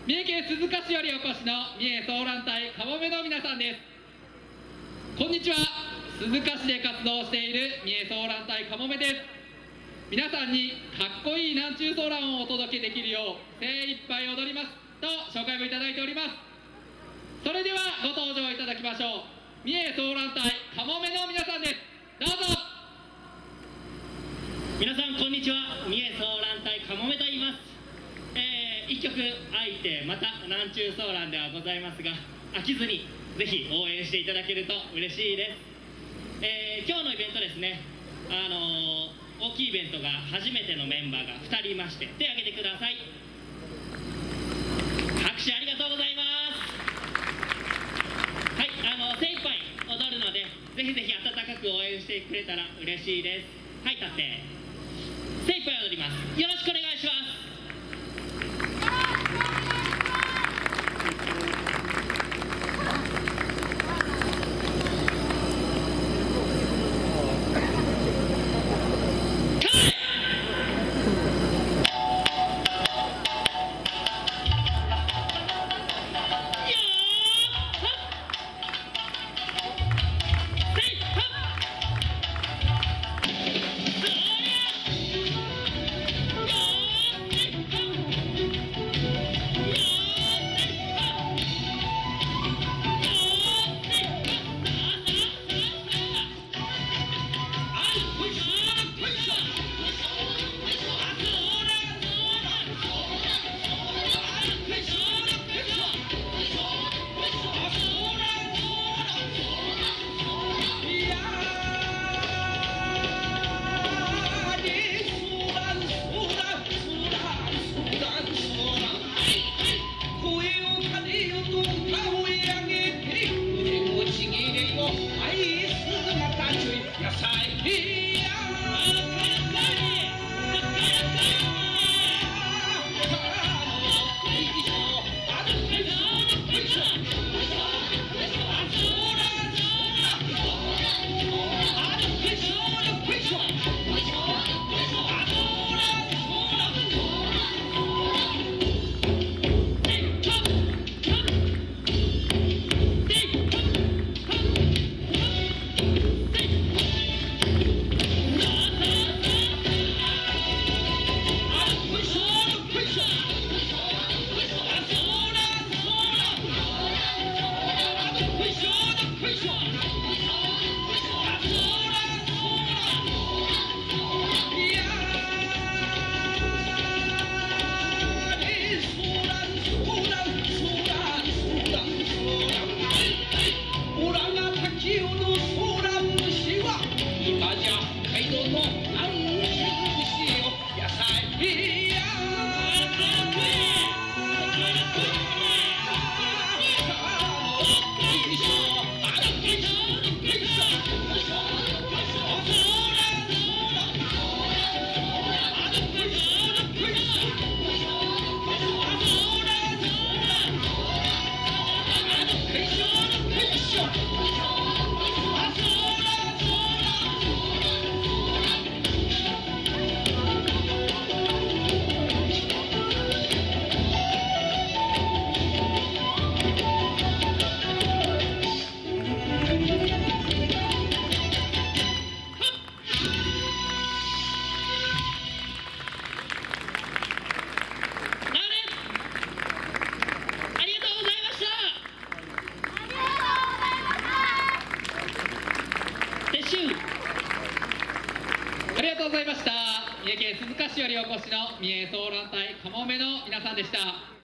三重県鈴鹿市よりお越しの三重ソーラン隊かもめの皆さんです。こんにちは。鈴鹿市で活動している三重ソーラン隊かもめです。皆さんにかっこいい南中ソーランをお届けできるよう精一杯踊りますと紹介をいただいております。それではご登場いただきましょう。三重ソーラン隊かもめの皆さんです。どうぞ。 皆さんこんにちは。三重ソーラン隊かもめと言います。一曲空いてまた南中ソーランではございますが、飽きずにぜひ応援していただけると嬉しいです。今日のイベントですね、大きいイベントが初めてのメンバーが2人いまして、手を挙げてください。拍手ありがとうございます。はい、精一杯踊るのでぜひぜひ温かく応援してくれたら嬉しいです。はい、立って精一杯踊ります。よろしくお願いします。 ありがとうございました。三重県鈴鹿市よりお越しの三重ソーラン隊かもめの皆さんでした。